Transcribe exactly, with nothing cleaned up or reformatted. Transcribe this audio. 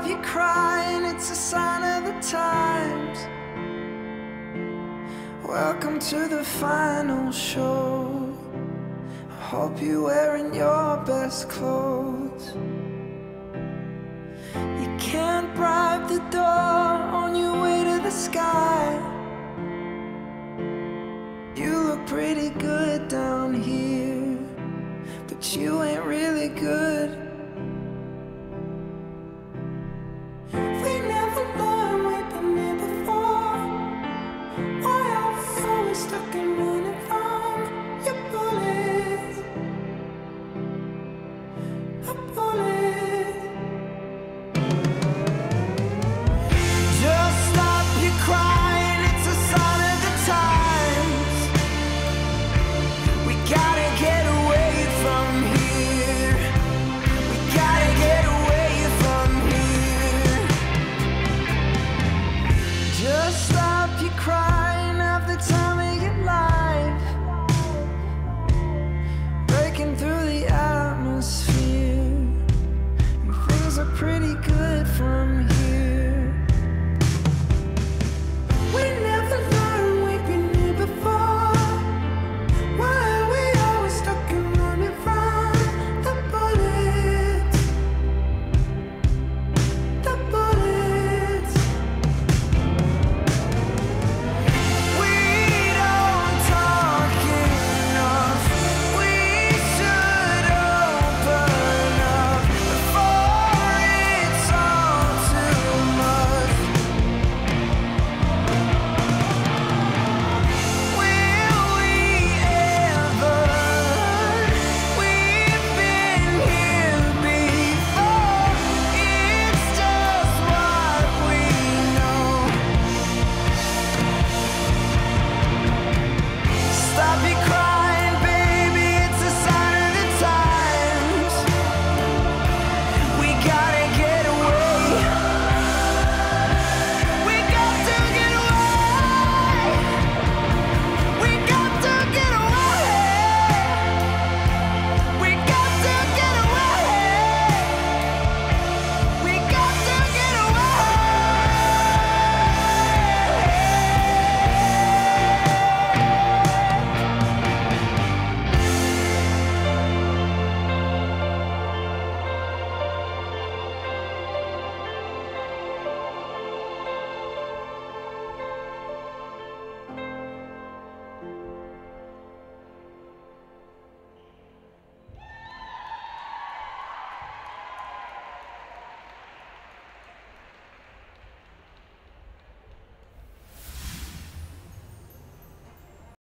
of you crying, it's a sign of the times. Welcome to the final show. I hope you're wearing your best clothes. You can't bribe the door on your way to the sky. You look pretty good down here, but you ain't really good